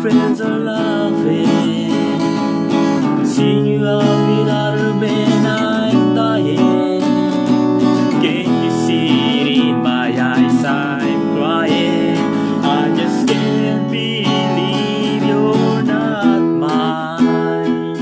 friends are laughing. Seeing you out without a man, I'm dying. Can't you see it in my eyes? I'm crying. I just can't believe you're not mine.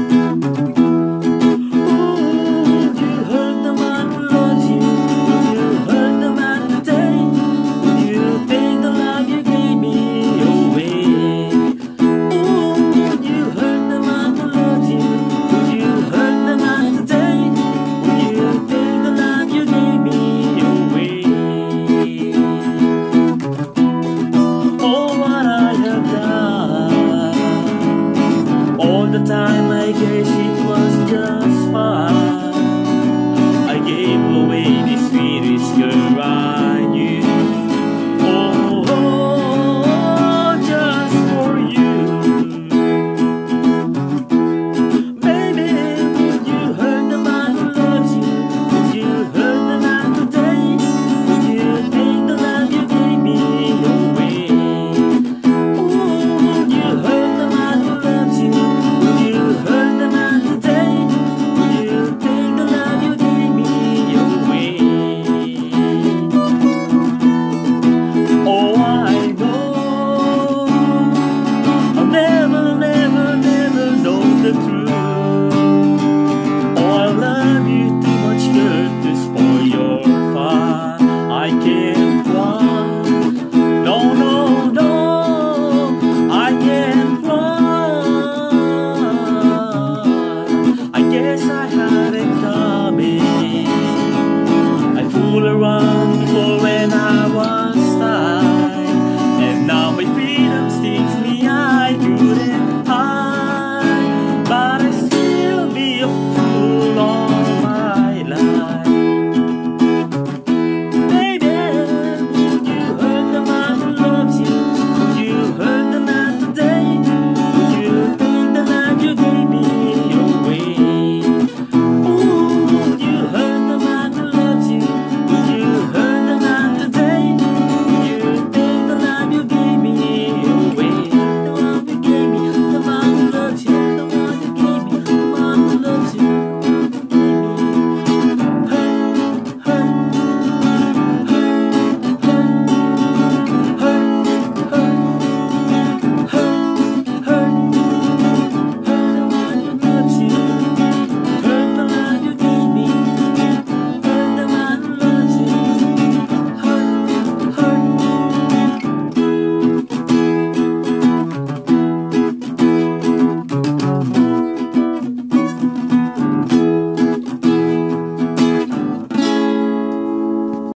Oh, you hurt the man who loves you. You hurt the man today. You take the love you gave me away. Oh, you hurt the man who loves you. You hurt the man today. You take the love you gave me away. Oh, what I have done. All the time I guess it was just